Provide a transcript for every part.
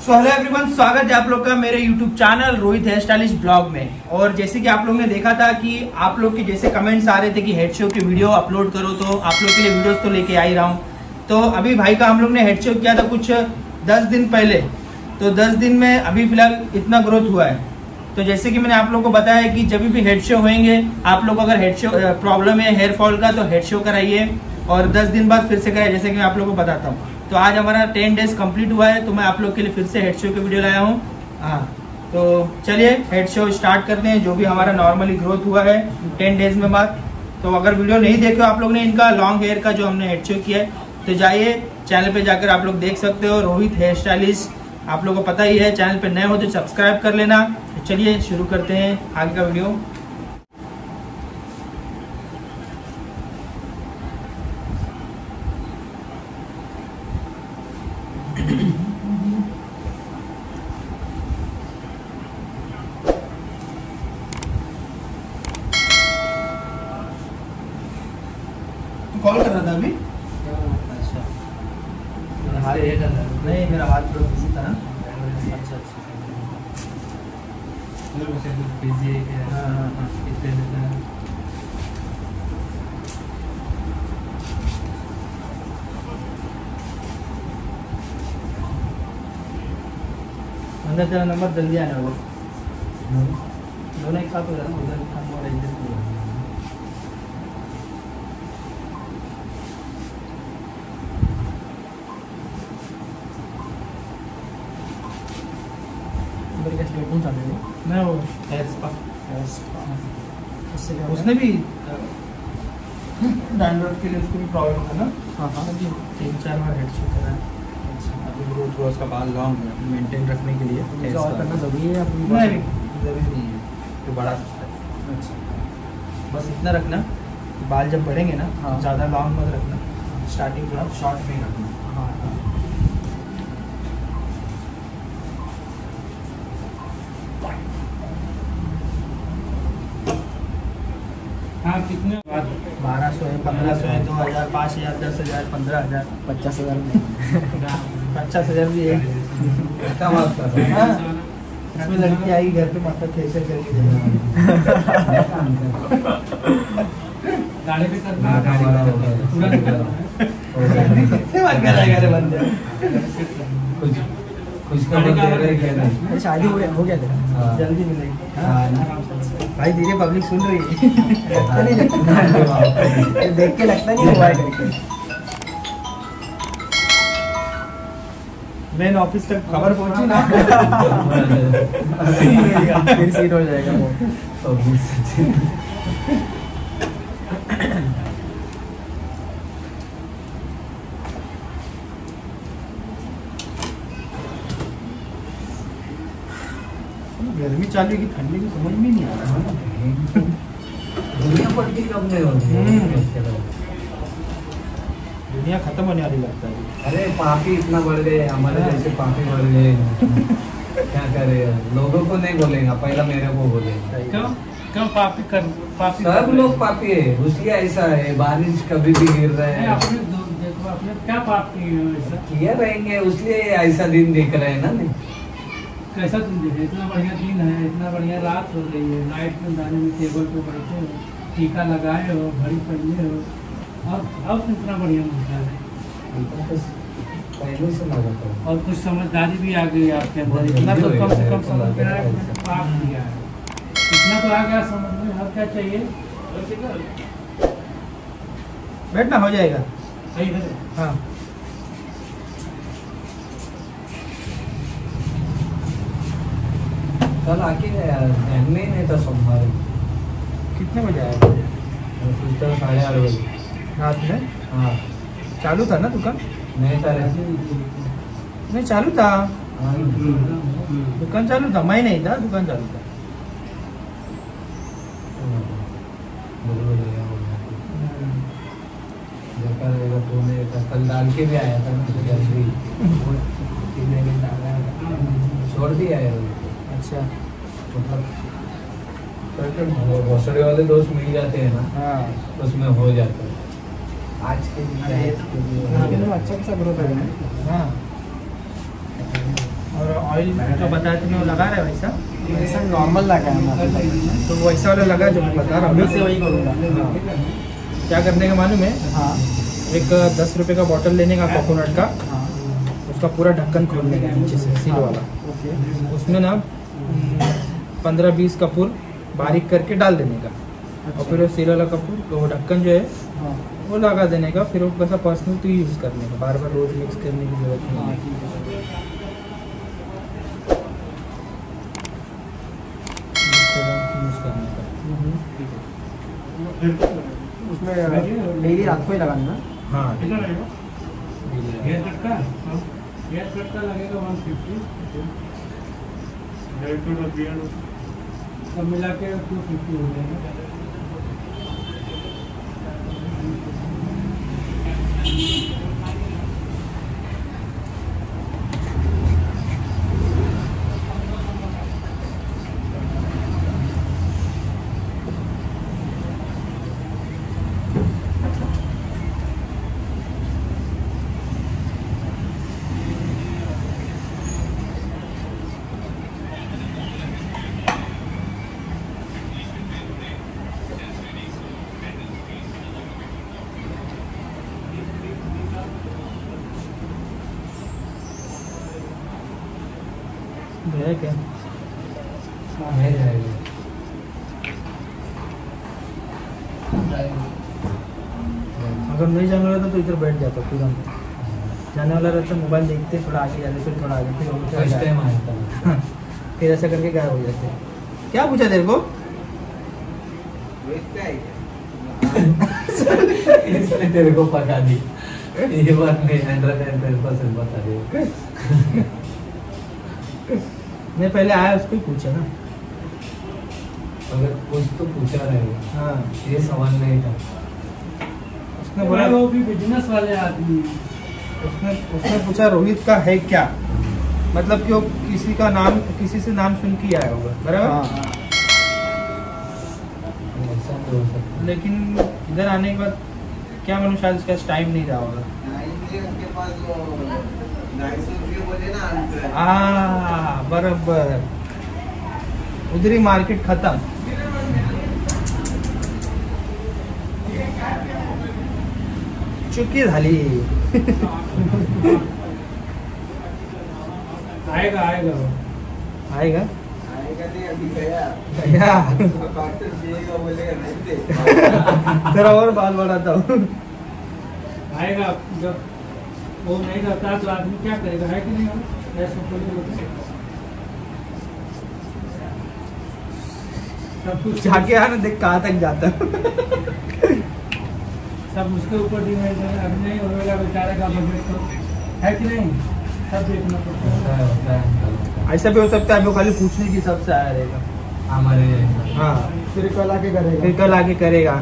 So hello everyone, स्वागत है आप लोग का मेरे YouTube channel Rohit hair stylish blog में। और जैसे कि आप लोग ने देखा था कि आप लोग के जैसे कमेंट्स आ रहे थे कि हेड शो की वीडियो अपलोड करो, तो आप लोग के लिए वीडियोस तो लेके आ ही रहा हूँ। तो अभी भाई का हम लोग ने हेड शो किया था कुछ 10 दिन पहले, तो 10 दिन में अभी फिलहाल इतना ग्रोथ हुआ है। तो जैसे कि मैंने आप लोग को बताया कि जब भी हेड शो होंगे, आप लोग को अगर हेड शो प्रॉब्लम है हेयर फॉल का तो हेड शो कराइए और 10 दिन बाद फिर से कराइए, जैसे कि मैं आप लोग को बताता हूँ। तो आज हमारा 10 डेज कंप्लीट हुआ है, तो मैं आप लोग के लिए फिर से हेड शो की वीडियो लाया हूँ। हाँ, तो चलिए हेड शो स्टार्ट करते हैं, जो भी हमारा नॉर्मली ग्रोथ हुआ है 10 डेज में बाद। तो अगर वीडियो नहीं देखे हो आप लोग ने इनका लॉन्ग हेयर का जो हमने हेड शो किया है, तो जाइए चैनल पे जाकर आप लोग देख सकते हो, रोहित हेयर स्टाइलिश। आप लोग को पता ही है, चैनल पे नए हो तो सब्सक्राइब कर लेना। तो चलिए शुरू करते हैं आगे का वीडियो। कॉल कर रहा था अभी? अच्छा, नहीं मेरा हाथ थोड़ा बिजी था ना। अच्छा बिजी है क्या? हाँ। अंदर तेरा नंबर जल्दी आने वाला, दोनों एक साथ हो जाए ना, उधर काम और इधर हो जाए। मैं वो उसने भी डैंड्रफ के लिए उसको भी प्रॉब्लम था ना। हाँ 3-4 बार हेड शो करा है। अभी ग्रोथ हुआ, उसका बाल लॉन्ग मेंटेन रखने के लिए और करना जरूरी है अपनी जरूरी नहीं है तो बड़ा सकता है। अच्छा, बस इतना रखना कि बाल जब बढ़ेंगे ना, हाँ। ज़्यादा लॉन्ग मत रखना, स्टार्टिंग थोड़ा शॉर्ट में रखना। हाँ कितने 1200 है, 1500 है, 2000, 5000, 10,000, 15,000, 50,000 50,000 भी है। क्या बात कर रहे हाँ, इसमें लड़की आएगी घर पे, मतलब फेशियल करके देगा। गाड़ी पे करना पूरा कितने बार कराएगा रे बंदे? कुछ का दे रहे क्या नहीं। शादी हो गया तेरा? हाँ। जल्दी मिलेगी। हाँ। भाई धीरे पब्लिक सुन रही है। देख के लगता नहीं हुआ है करके। मेन ऑफिस तक खबर पहुंची ना, फिर सीट हो जाएगा वो। गर्मी चालू है कि ठंडी की समझ में नहीं आ रहा। दुनिया पलटी कब नहीं होगी? दुनिया खत्म होने वाली लगता है। अरे पापी इतना बढ़ गए, हमारे जैसे पापी बढ़ गए। क्या करे, लोगों को नहीं बोलेगा, पहला मेरे को बोलेगा। क्यों पापी सब लोग पापी है, उसलिए ऐसा है। बारिश कभी भी गिर रहा है, देखो आपने क्या पाप किया रहेंगे, इसलिए ऐसा दिन देख रहे हैं ना। नहीं कैसा दिन देखे, इतना बढ़िया दिन है, इतना बढ़िया रात हो रही है, नाइट में दाने में टेबल पे बैठे हो, टीका लगाए हो, घड़ी पहने हो, अब इतना बढ़िया मिलता है। पहले से लगा था। और कुछ समझदारी भी आ गई आपके अंदर, इतना तो कम से कम समझ में आया, मैंने पाप किया है, इतना तो आ गया समझ में। अब क्या चाहिए? बैठना हो जाएगा। सही है। हाँ कल आके ध्यान में ही नहीं था सोमवार। कितने बजे आया? 8:30 बजे रात में। हाँ चालू था ना दुकान? नहीं था। नहीं चालू था, हाँ। दुकान चालू था, मैं नहीं था, दुकान चालू था। कल डाल के भी आया था छोड़ दिया है। अच्छा, मतलब भोसड़ी वाले दोस्त मिल जाते हैं ना, हाँ तो उसमें हो जाता है। आज के अच्छा खासा ग्रोथ है। हाँ, और ऑयल जो बताया तुमने वो लगा रहा है वैसा? ऐसा नॉर्मल लगा है तो वैसा वाला लगा जो मैं बता रहा हूँ, से वही करूँगा। क्या करने का मालूम है? हाँ एक 10 रुपये का बॉटल लेने का कोकोनट का, हाँ उसका पूरा ढक्कन खोलने का नीचे से सील वाला, ओके उसमें ना 15-20 कपूर बारीक करके डाल देने का, और फिर वो सील वाला कपूर वो ढक्कन जो है हाँ वो लगा देने का। फिर वो कैसा पर्सनल तो यूज़ करने का, बार बार रोज मिक्स करने की जरूरत नहीं हाँ है। ठीक है। यूज़ करने का। ठीक है। उसमें डेली रात को ही लगाना। हाँ कितना लगेगा? हेयर कट का? हेयर कट का लगेगा 150, सब मिला के 250 हो जाएगा। है क्या? है जाएगा। अगर नहीं जाने वाला था तो इधर बैठ जाता तुरंत, जाने वाला रहता मोबाइल देखते, थोड़ा आगे जाते, फिर थोड़ा आगे, फिर वो चला फर्स्ट टाइम जाता। आया था। फिर ऐसा करके गायब हो जाते। क्या पूछा तेरे को? इसलिए तेरे को पका दी ये बात नहीं 110% बता दे। मैं पहले आया उसको ही पूछा ना। अगर कुछ तो पूछा रहेगा, हाँ ये सवाल नहीं था। उसने बोला, वो भी बिजनेस वाले आदमी। उसने पूछा रोहित का है क्या, मतलब कि वो किसी का नाम, किसी से नाम सुन के आया होगा, बराबर? हाँ ऐसा तो हो सकता है। लेकिन इधर आने के बाद क्या मालूम, शायद उसका टाइम नहीं रहा होगा। बराबर, उधर ही मार्केट खत्म। चुकी झाली। आएगा आएगा वो। आएगा भैया तेरा और बाल बढ़ाता हूँ। आएगा जब वो नहीं रहता तो आदमी क्या करेगा, है कि नहीं? ऐसा बोलिए सब कुछ जाके आना, देख कहाँ तक जाता है। सब उसके ऊपर डिपेंड है। अभी नहीं होगा बेचारे का बजट तो, है कि नहीं? सब देखना पड़ता होता है। है, होता है। ऐसा भी हो सकता है वो खाली पूछने की सबसे आया रहेगा। हमारे हाँ फिर कल आके करेगा। फिर कल आके करेगा।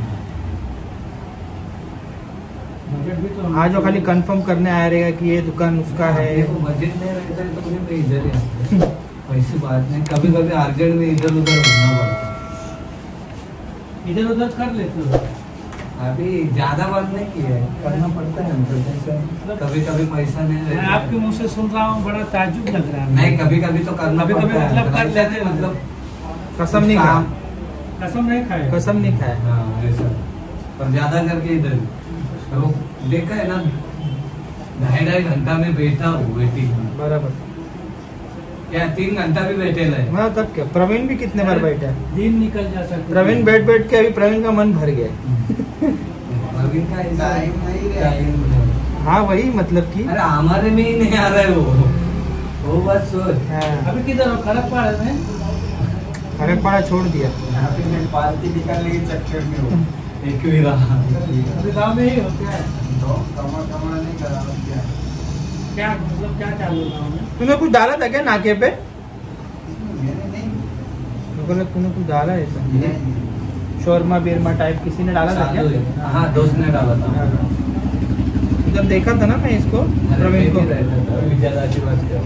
बजट भी तो आज वो खाली कंफर्म करने आया रहेगा कि ये दुकान उसका है। देखो बजट नहीं रहता है तो फिर मैं इधर ही आता हूँ। ऐसी बात नहीं, कभी कभी अर्जेंट में इधर उधर घूमना पड़ता है। इधर उधर कर लेते हो। अभी ज्यादा बात नहीं की है, करना पड़ता है हमको। जैसे कभी कभी पैसा नहीं मैं रहता। आपके मुंह से सुन रहा हूँ, बड़ा ताज्जुब लग रहा है। नहीं, कभी कभी तो करना कभी कभी पड़ता है। मतलब कर ऐसा लेते नहीं, मतलब कसम नहीं खाया, कसम नहीं खाए। कसम नहीं खाया। हाँ ऐसा, पर ज्यादा करके इधर तो देखा है ना, 2.5 घंटा में बैठा हूँ वेटिंग में। बराबर। क्या 3 घंटा भी बैठे रहे। हाँ तब क्या, प्रवीण भी कितने बार बैठा है। दिन निकल जाता है। प्रवीण बैठ बैठ के अभी प्रवीण का मन भर गया। प्रवीण का ऐसा टाइम नहीं रहा। टाइम नहीं। हाँ वही मतलब कि अरे हमारे में ही नहीं आ रहा है वो बस सोच। हाँ, अभी किधर हो? खड़गपुर में? खड़गपाड़ा छोड़ दिया। यहाँ पे मैं पार्टी निकालने के चक्कर में हूँ। एक भी रहा। अभी गाँव में ही हो क्या? तो कमा नहीं करा क्या? क्या मतलब क्या चालू है गाँव में? तूने कुछ डाला था क्या नाके पे? मैंने नहीं। लोगों ने तूने कुछ डाला है ऐसा? नहीं। शोरमा बिरमा टाइप किसी ने डाला था क्या? चालू है। हाँ दोस्त ने डाला था। जब देखा था ना मैं इसको, अरे प्रवीण को। मैं भी रहता था, अभी ज्यादा अच्छी बात क्या।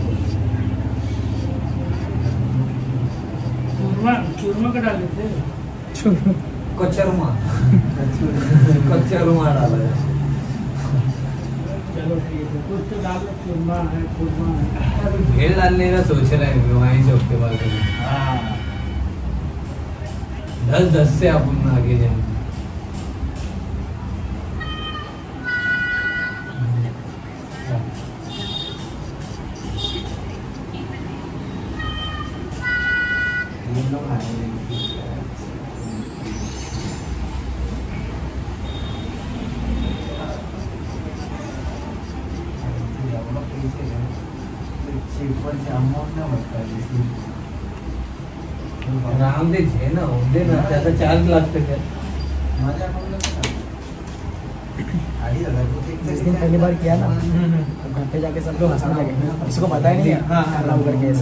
चूरमा का डाल देते। कचरमा कचरमा डाला है। चलो रोटी है, कुछ तो डाल लो, चूरमा है, खुरमा है। भेड़ डालने का सोच रहे हैं वहीं चौक के बाद हाँ 10 से अपन आगे जाएंगे। ये लोग आए हैं। राम दे छे ना उनदे ना त्याचा चार्ज लागते क्या? जिस दिन पहली बार किया ना तो घर पे जाके सब लोग हंसने लगे, किसी को पता ही नहीं है हाँ, करना करके ऐसा।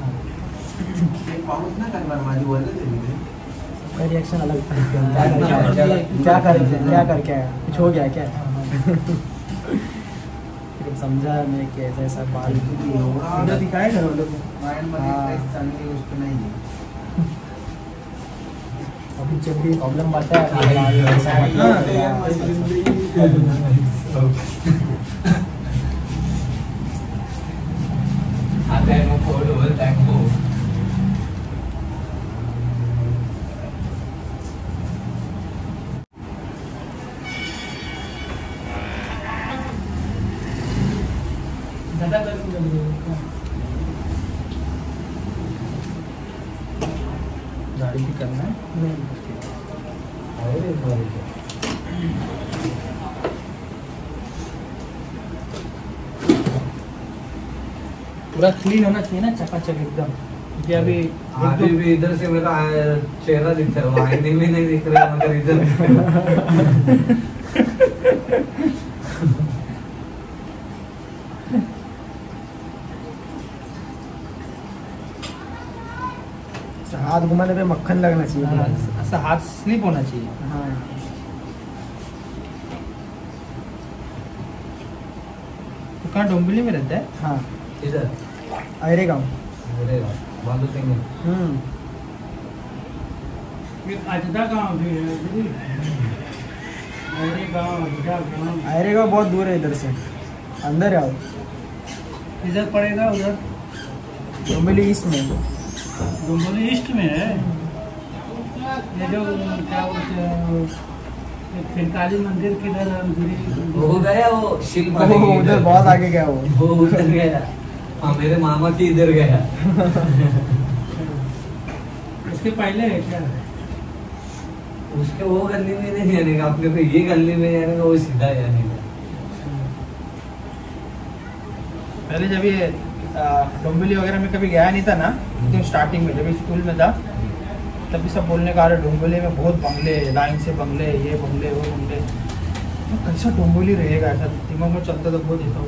पाऊस ना करणार माझी बोलले ते मी. सबका रिएक्शन अलग था। क्या करके आया, कुछ हो गया क्या? फिर समझा मैं कि ऐसा ऐसा बाल वीडियो दिखाए घर वालों को। माइंडमध्ये हाँ. काहीच चांगली गोष्ट नाहीये. अभी जब भी प्रॉब्लम आता है ऐसा हाँ. आता है वो फोड़ बोलता है वो ज़्यादा गर्म लग रही है। गाड़ी भी करना है। अरे बाप पूरा क्लीन होना चाहिए ना, चकाचक एकदम, क्योंकि अभी अभी भी इधर से मेरा चेहरा दिखता है, वो आईने में नहीं दिख रहा है, मगर इधर हाथ घुमाने पे मक्खन लगना चाहिए पूरा। ऐसा हाथ स्लिप होना चाहिए। हाँ तो कहाँ डोंबिवली में रहता है? हाँ इधर अरे गाँव। अरे बालू सिंह एक अजदा गांव भी है दीदी, अरे गांव, अजदा गांव अरे गाँव बहुत दूर है इधर से, अंदर आओ। इधर पड़ेगा, उधर डोंबिवली ईस्ट में। डुम्बली ईस्ट में है। ये जो क्या बोलते हैं फिरकाली मंदिर किधर हो गया वो शिल्प वाले वो के उधर बहुत आगे गया वो। उधर गया। हाँ मेरे मामा की इधर गया। इसके पहले है क्या? उसके वो गली में नहीं जाने का, अपने को ये गली में जाने का, वो सीधा जाने का। पहले जब ये डोंबिवली वगैरह में कभी गया नहीं था ना, एकदम स्टार्टिंग में जब स्कूल में था, तभी सब बोलने का, अरे डोंबिवली में बहुत बंगले, लाइन से बंगले, ये बंगले वो बंगले, तो कैसा डोंबिवली रहेगा, ऐसा दिमाग में चलता था बहुत देता हूँ।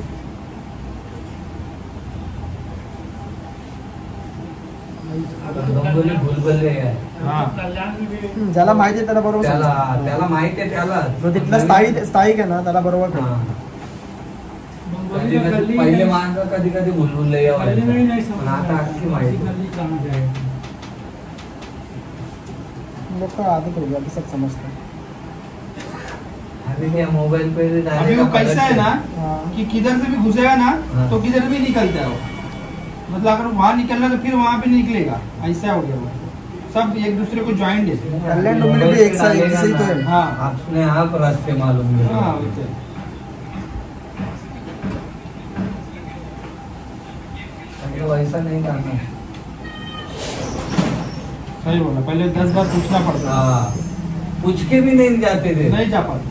डोंबिवली भूलभुलैया आहे. हाँ. कल्याण में भी ज्यादा माहिती आहे त्याला बरोबर त्याला समजतं. त्याला माहिती आहे त्याला. तो तिथला स्थायिक आहे ना, त्याला बरोबर कळतं. हाँ. डोंबिवली कधी में कधी गली पहिले है। माणसं कधी कधी भूलभुलैया गली में ही नहीं व्हायचं. पण आता अख्खी समझ माहिती. गली कहाँ जाए। लोग का आदत हो गया, अभी सब समझते हैं. अभी क्या मोबाइल पे अभी वो कैसा है ना हाँ. कि किधर से भी घुसेगा ना हाँ. तो किधर भी निकलता है वो, मतलब अगर वहाँ निकलना तो फिर वहाँ पे निकलेगा, ऐसा हो गया वो, सब एक दूसरे को ज्वाइंट है। कल्याण डोंबिवली भी एक साइड ही तो है. हाँ अपने आप रास्ते मालूम हाँ है. वैसे। वैसा नहीं करना. सही बोला, पहले 10 बार पूछना पड़ता था, हाँ. पूछ के भी नहीं जाते थे. नहीं जा पाते।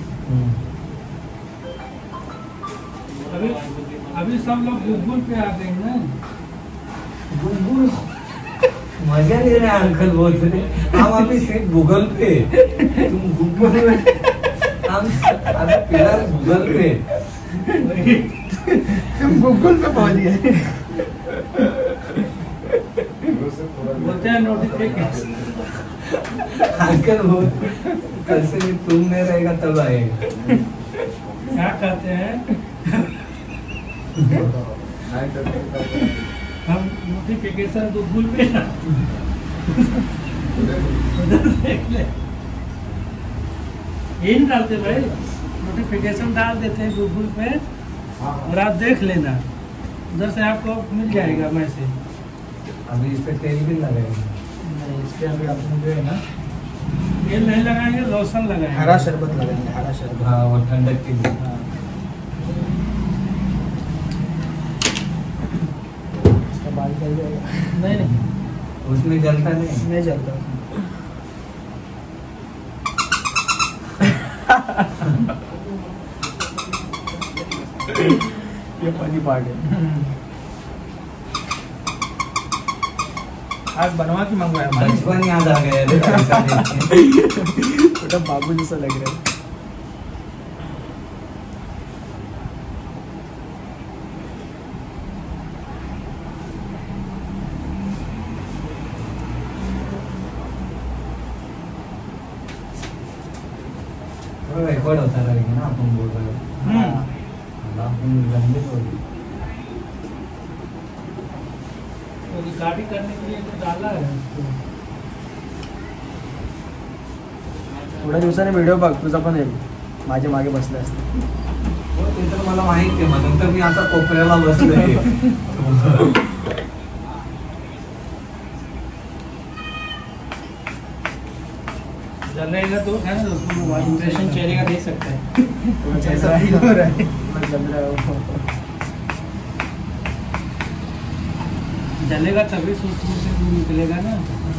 अभी अभी सब लोग गूगल पे आ गए ना। गूगल मजा ले रहे हैं अंकल बोलते थे. हम अभी सिर्फ गूगल पे, तुम गूगल में, हम अभी फिलहाल गूगल पे. तुम गूगल पे पहुंच गए। बोलते हैं नोटिफिकेशन। अंकल बोल कैसे भी तुम नहीं रहेगा तब आएगा. क्या कहते हैं, हम नोटिफिकेशन गूगल पे उधर देख ले, ये नहीं डालते भाई, नोटिफिकेशन डाल देते हैं गूगल पे और आप देख लेना, उधर से आपको मिल जाएगा मैसेज। अभी इस पे तेल भी लगेगा? नहीं, इस पे अभी आपने जो है ना तेल नहीं लगाएंगे, लोशन लगाएंगे। हरा शरबत लगाएंगे, हरा शरबत। हाँ, वो ठंडक के लिए। हाँ। इसका बाल जल जाएगा। नहीं नहीं, उसमें जलता नहीं। नहीं जलता। ये फनी पार्ट है। आज बनवा के मंगवाया बचपन याद आ गया रे ऐसा देख के। छोटा बाबू जैसा लग रहा है। रिकॉर्ड होता रहेगा ना, अपन बोल रहे हो। अपन लंबे बोल रहे हो। तो रिकॉर्डिंग करने के लिए तो डाला है उसको। थोड्या दिवसाने व्हिडिओ बघ, तुझा पण येईल माझ्या मागे बसला असता. हो, ते तर मला माहिती आहे. म्हणून तर मी आता कोपऱ्याला बसलोय. जलेगा तो है ना, उसको इंप्रेशन चेहरे का देख सकते हैं जैसा फील हो रहा है. जल रहा है वो. जलेगा तभी सुसु से दूर निकलेगा ना।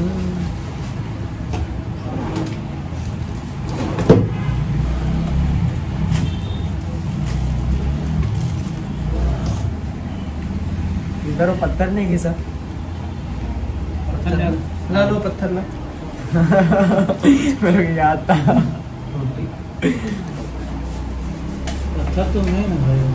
इधर वो पत्थर नहीं घिसा. ला लो पत्थर ला. मेरे को याद था. अच्छा तो नहीं ना भाई।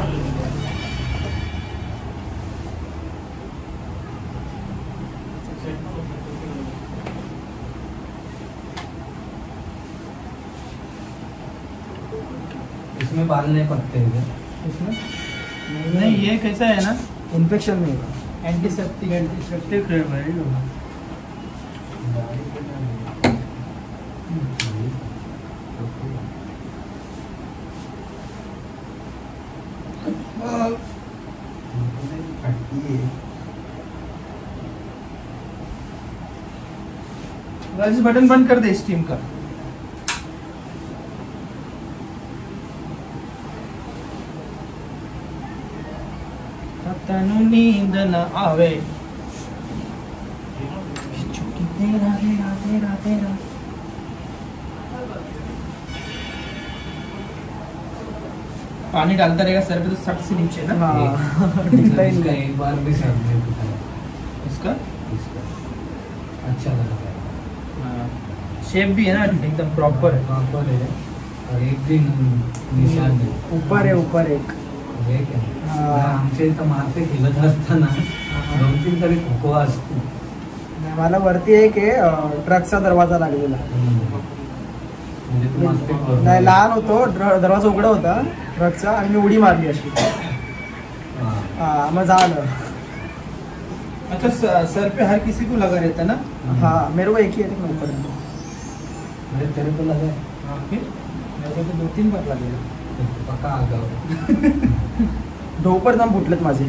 इसमें बाल नहीं पकते हैं। इसमें नहीं, ये कैसा है ना, इन्फेक्शन नहीं होगा. एंटीसेप्टिक है भाई। गाइस बटन बंद कर दे स्टीम का. तनु नींद न आवे. तेरा तेरा तेरा तेरा. पानी डालता रहेगा सर पे तो सट से नीचे ना. हाँ. इसका एक बार भी सर नहीं दुखा है। इसका अच्छा लगा है। शेप भी है ना एकदम प्रॉपर है. प्रॉपर है और एक दिन निशान नहीं. ऊपर है, ऊपर एक. हे क्या? हाँ. आमच्या इथं मारते खेळत असताना 2-3 तरी खो असतो. मला वरती एक आहे ट्रकचा दरवाजा लागलेला. म्हणजे तू मस्ती करतो. नाही, लहान होतो, दरवाजा उघडा होता ट्रकचा आणि मी उडी मारली अशी. हाँ. हा, मग झालं. अच्छा सर पे हर किसी को लगा रहता ना. हाँ, मेरे को एक ही है लेकिन ऊपर है. मेरे तेरे को लगा है. हाँ, फिर मेरे को तो 2-3 बार लागले. पक्का आगाव. ढोपर दम फुटलेत माझे.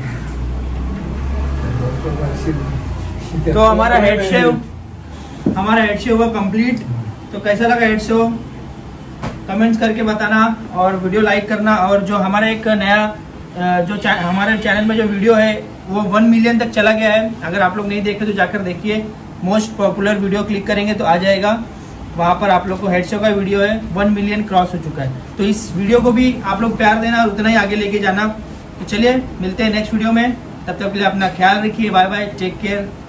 तो हमारा हेड शेव हुआ कंप्लीट. तो कैसा लगा हेड शेव कमेंट्स करके बताना और वीडियो लाइक करना. और जो हमारा एक नया हमारे चैनल में जो वीडियो है वो 1 मिलियन तक चला गया है. अगर आप लोग नहीं देखे तो जाकर देखिए. मोस्ट पॉपुलर वीडियो क्लिक करेंगे तो आ जाएगा. वहाँ पर आप लोग को हेड शो का वीडियो है 1 मिलियन क्रॉस हो चुका है. तो इस वीडियो को भी आप लोग प्यार देना और उतना ही आगे लेके जाना. तो चलिए मिलते हैं नेक्स्ट वीडियो में. तब तक के लिए अपना ख्याल रखिए. Bye bye, take care.